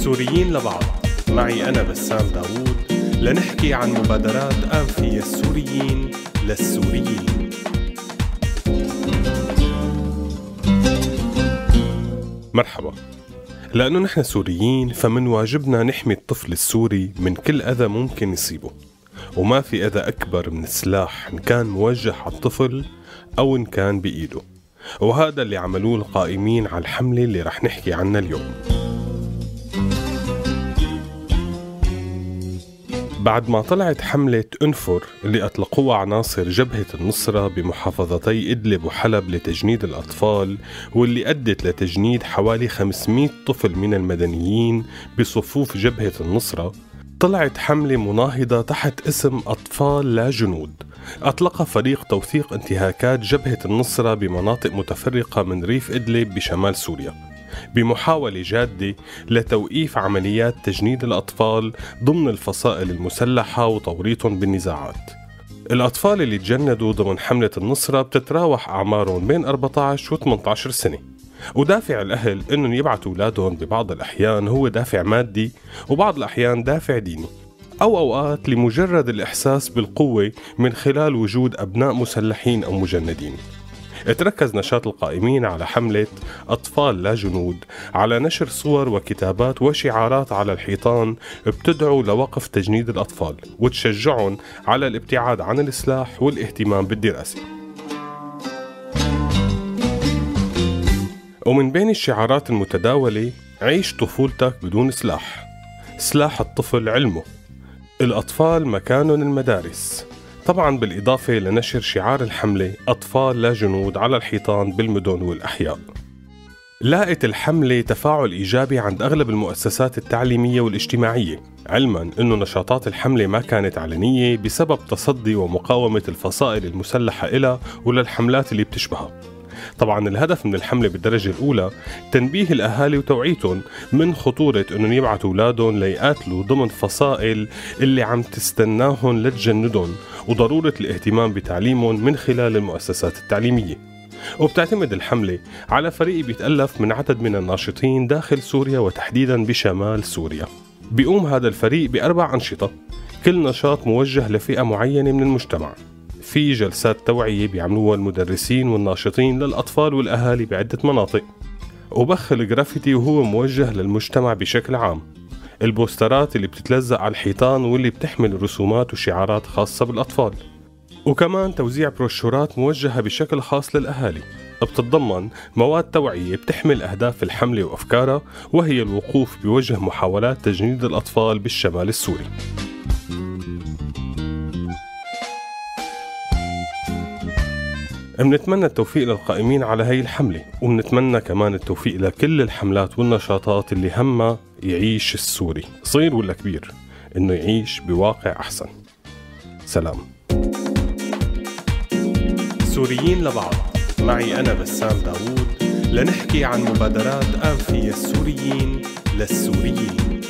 سوريين لبعض، معي أنا بسام داوود، لنحكي عن مبادرات آنفية السوريين للسوريين. مرحبا. لأنه نحن سوريين فمن واجبنا نحمي الطفل السوري من كل أذى ممكن يصيبه، وما في أذى أكبر من السلاح إن كان موجه على الطفل أو إن كان بإيده، وهذا اللي عملوه القائمين على الحملة اللي رح نحكي عنها اليوم. بعد ما طلعت حملة أنفر اللي أطلقوها عناصر جبهة النصرة بمحافظتي إدلب وحلب لتجنيد الأطفال، واللي أدت لتجنيد حوالي 500 طفل من المدنيين بصفوف جبهة النصرة، طلعت حملة مناهضة تحت اسم أطفال لا جنود، أطلق فريق توثيق انتهاكات جبهة النصرة بمناطق متفرقة من ريف إدلب بشمال سوريا، بمحاولة جادة لتوقيف عمليات تجنيد الأطفال ضمن الفصائل المسلحة وتوريطهم بالنزاعات. الأطفال اللي تجندوا ضمن حملة النصرة بتتراوح أعمارهم بين 14 و 18 سنة، ودافع الأهل إنهم يبعتوا أولادهم ببعض الأحيان هو دافع مادي، وبعض الأحيان دافع ديني، أو أوقات لمجرد الإحساس بالقوة من خلال وجود أبناء مسلحين أو مجندين. تركز نشاط القائمين على حملة أطفال لا جنود على نشر صور وكتابات وشعارات على الحيطان بتدعو لوقف تجنيد الأطفال وتشجعهم على الابتعاد عن السلاح والاهتمام بالدراسة. ومن بين الشعارات المتداولة: عيش طفولتك بدون سلاح، سلاح الطفل علمه، الأطفال مكانهم المدارس، طبعا بالإضافة لنشر شعار الحملة أطفال لا جنود على الحيطان بالمدن والأحياء. لاقت الحملة تفاعل إيجابي عند أغلب المؤسسات التعليمية والاجتماعية، علما أنه نشاطات الحملة ما كانت علنية بسبب تصدي ومقاومة الفصائل المسلحة إلها وللحملات اللي بتشبهها. طبعا الهدف من الحملة بالدرجة الأولى تنبيه الأهالي وتوعيتهم من خطورة أنهم يبعتوا أولادهم ليقاتلوا ضمن فصائل اللي عم تستناهم لتجندهم، وضرورة الاهتمام بتعليمهم من خلال المؤسسات التعليمية. وبتعتمد الحملة على فريق بيتألف من عدد من الناشطين داخل سوريا وتحديدا بشمال سوريا. بيقوم هذا الفريق بأربع أنشطة، كل نشاط موجه لفئة معينة من المجتمع. في جلسات توعية بيعملوها المدرسين والناشطين للأطفال والأهالي بعدة مناطق، وبخ الجرافيتي وهو موجه للمجتمع بشكل عام، البوسترات اللي بتتلزق على الحيطان واللي بتحمل رسومات وشعارات خاصة بالأطفال، وكمان توزيع بروشورات موجهة بشكل خاص للأهالي بتتضمن مواد توعية بتحمل أهداف الحملة وأفكارها، وهي الوقوف بوجه محاولات تجنيد الأطفال بالشمال السوري. بنتمنى التوفيق للقائمين على هاي الحملة، وبنتمنى كمان التوفيق لكل الحملات والنشاطات اللي همها يعيش السوري صغير ولا كبير إنه يعيش بواقع أحسن. سلام. سوريين لبعض، معي أنا بسام داوود، لنحكي عن مبادرات آنفية السوريين للسوريين.